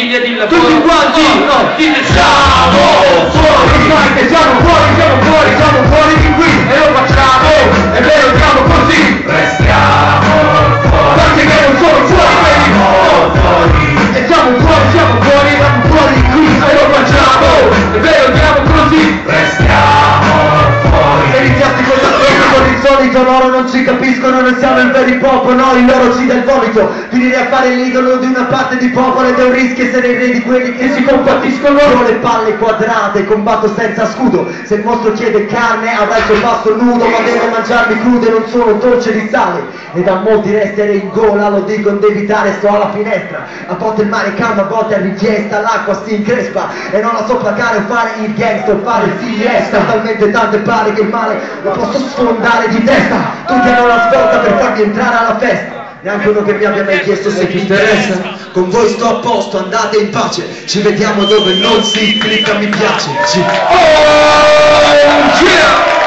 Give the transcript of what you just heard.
famiglia, di lavoro. Tutti quanti, siamo fuori. Sai che siamo fuori di qui e lo facciamo, è vero, siamo così. Restiamo fuori. Perché che non sono fuori, e siamo fuori di qui e lo facciamo, è vero, siamo così. Restiamo fuori. E iniziati con il solito, loro non ci capiscono, noi siamo il vero pop, noi loro ci dà il vomito. Finire a fare l'idolo di una parte di popolo ed è un rischio essere il re di quelli che si compatiscono. Ho le palle quadrate, combatto senza scudo. Se il mostro chiede carne avrà il suo pasto nudo, ma deve mangiarmi crude, non sono dolce di sale. E da molti restere in gola, lo dico non devi evitare, sto alla finestra. A volte il mare calma, a volte a richiesta, l'acqua si increspa e non la so placare o fare il gangster, fare il fiesta. Talmente tante pare che il male lo posso sfondare di testa. Tutti hanno la svolta per farmi entrare alla festa. Neanche uno che mi abbia mai chiesto se mi interessa. Con voi sto a posto, andate in pace. Ci vediamo dove non si clicca mi piace. Oh yeah!